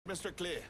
Mr. Clear.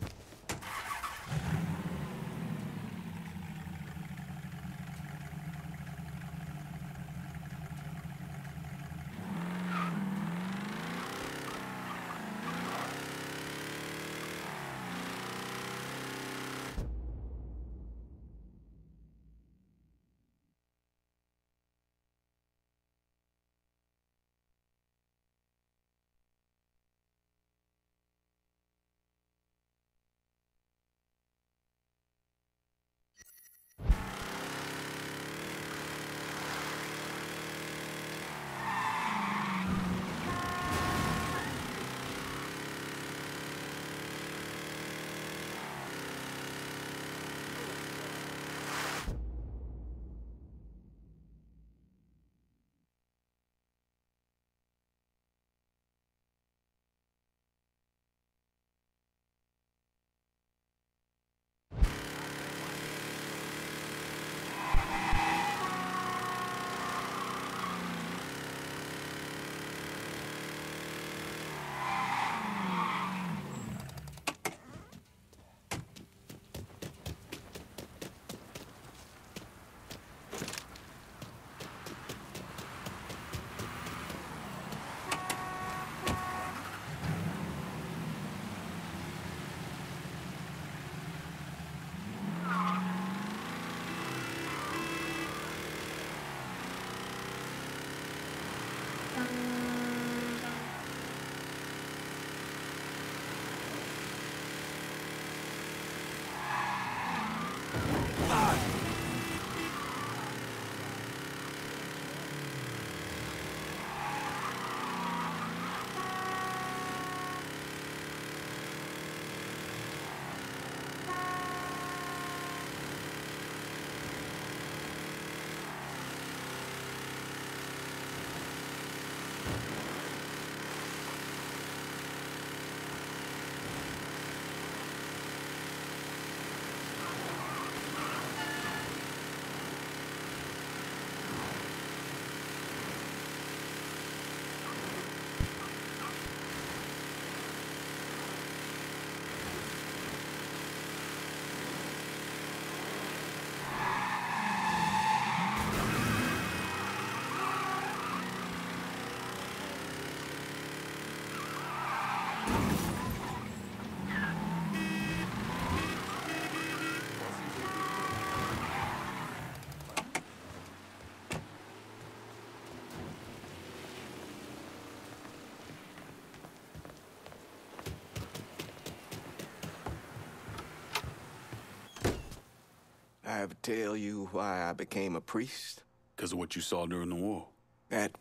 I ever tell you why I became a priest? Because of what you saw during the war. That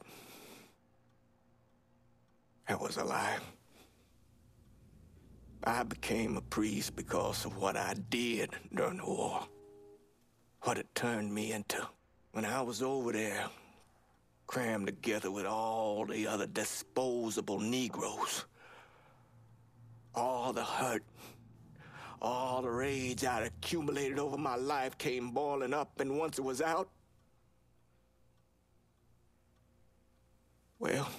was a lie. I became a priest because of what I did during the war. What it turned me into. When I was over there, crammed together with all the other disposable Negroes. All the hurt, all the rage I'd accumulated over my life came boiling up, and once it was out, well,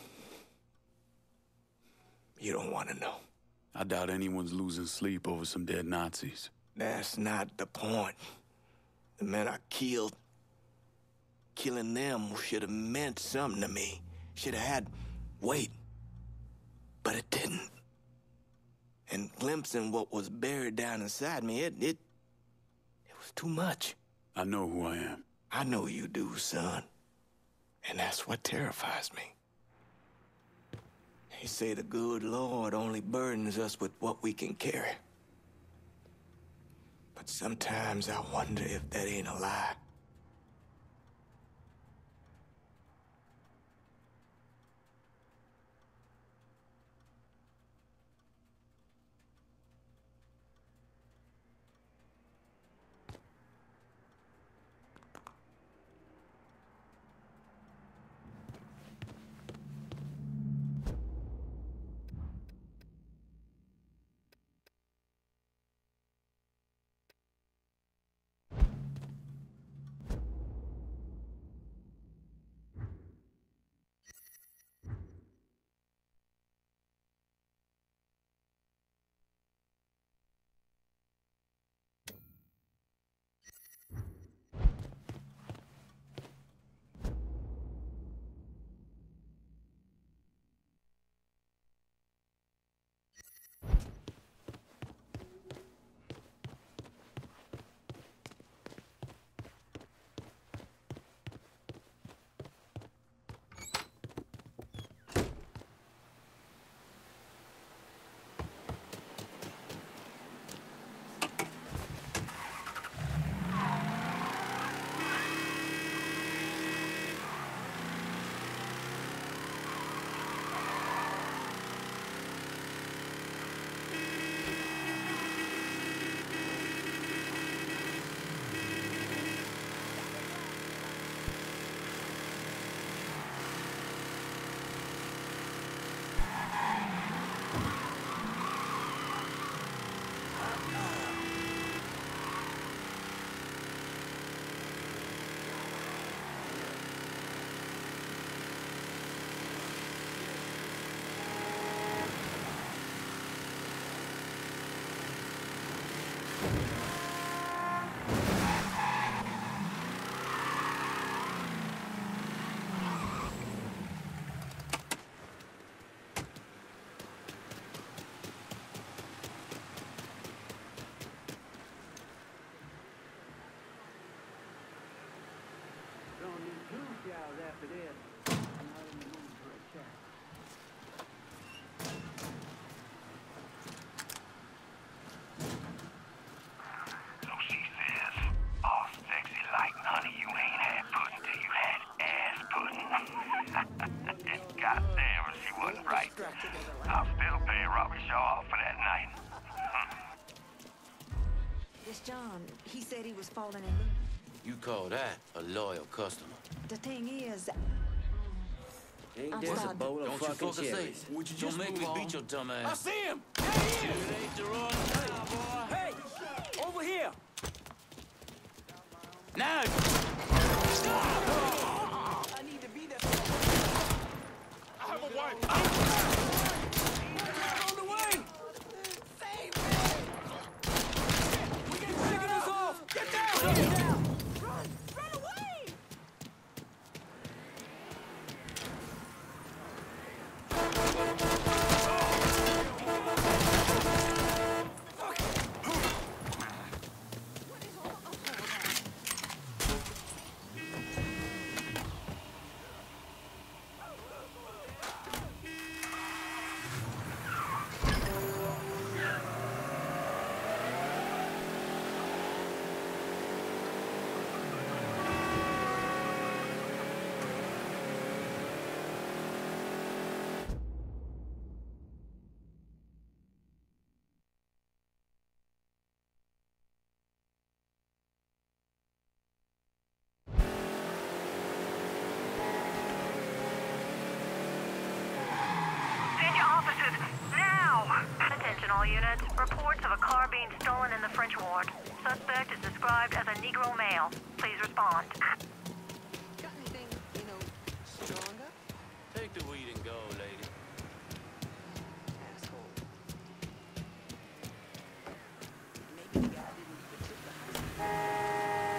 you don't want to know. I doubt anyone's losing sleep over some dead Nazis. That's not the point. The men I killed, killing them should have meant something to me. Should have had weight. But it didn't. And glimpsing what was buried down inside me, it was too much. I know who I am. I know you do, son. And that's what terrifies me. They say the good Lord only burdens us with what we can carry. But sometimes I wonder if that ain't a lie. After this, I'm not in the mood for a chat. So she says, "Oh, sexy like honey, you ain't had pudding till you had ass pudding." Goddamn, if she wasn't right. I'll still pay Robbie Shaw for that night. This John, he said he was falling in love. You call that a loyal customer? The thing is, Ain't I'm this a starting. bowl of Don't you fucking fucking say. cherries? Would you Don't just make move me on? beat your dumb ass. I see him! It ain't the wrong time, boy. Hey! Over here! Now! I need to be there. I have a wife! On the way! Save me! We get taking us off! Get down! Get down! Run away! Send your officers now! Attention all units. Reports of a car being stolen in the French Ward. Suspect is described as a Negro male. Please respond. got anything, stronger? Take the weed and go, lady. Asshole. Maybe the guy didn't even tip the house.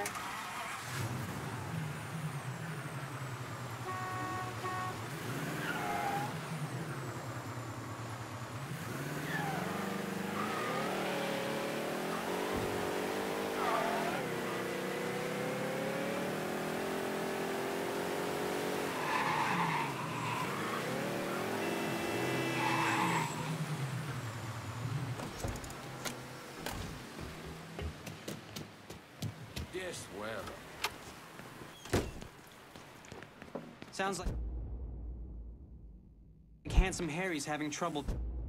Yes, well. Sounds like Handsome Harry's having trouble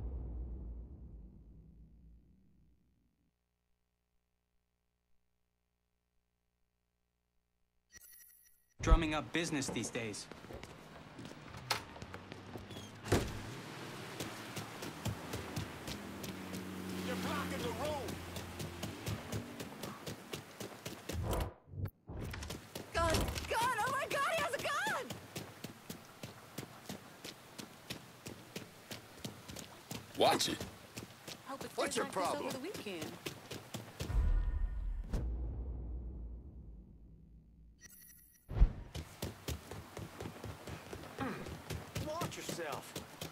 drumming up business these days. You're blocking the road! Gun! Gun! Oh my God, he has a gun! Watch it. Hope it What's stays your like this problem? over the weekend. Watch yourself.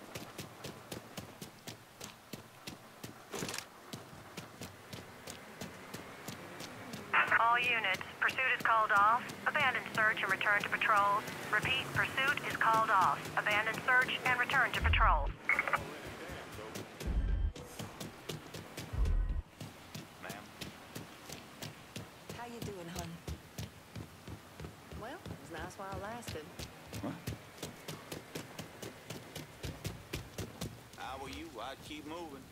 All units. Pursuit is called off. Abandon search and return to patrols. Repeat, pursuit is called off. Abandon search and return to patrols. Ma'am? How you doing, hon? Well, it was nice while it lasted. How were you? I'd keep moving.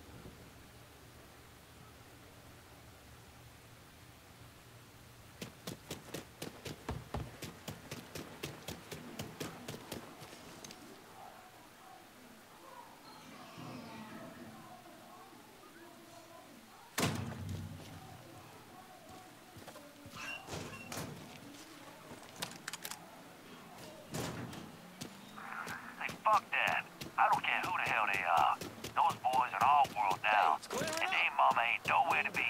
Hey, fuck that. I don't care who the hell they are. Those boys are all world down. And their mama ain't nowhere anywhere to be.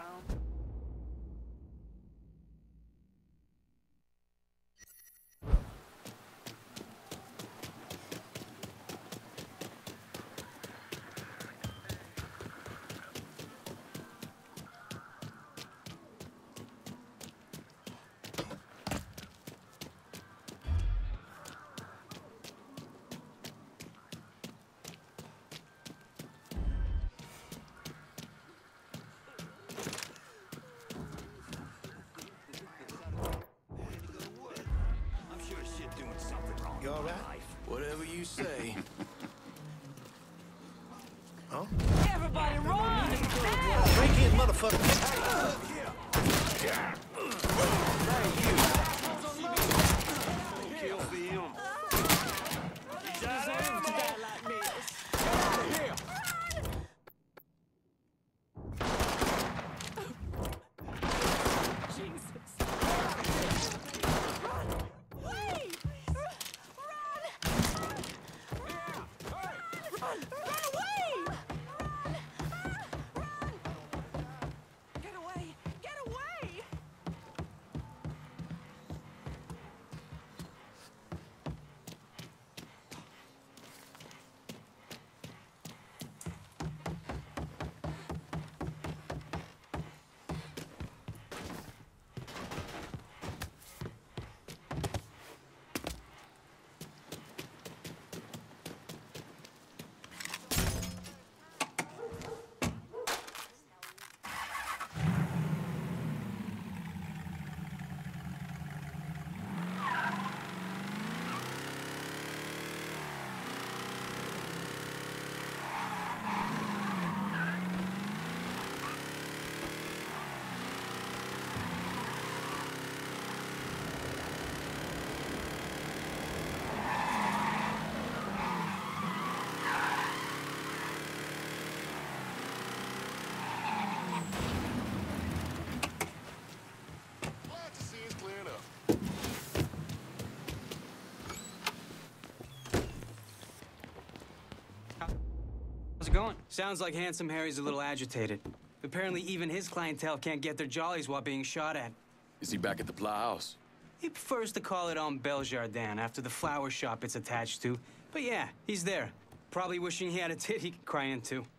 You all right? Whatever you say. Huh? Everybody run! Break in, motherfucker. Kill for him. How's it going? Sounds like Handsome Harry's a little agitated. Apparently even his clientele can't get their jollies while being shot at. Is he back at the Plow House? He prefers to call it on Beljardin after the flower shop it's attached to. But yeah, he's there. Probably wishing he had a tit he could cry into.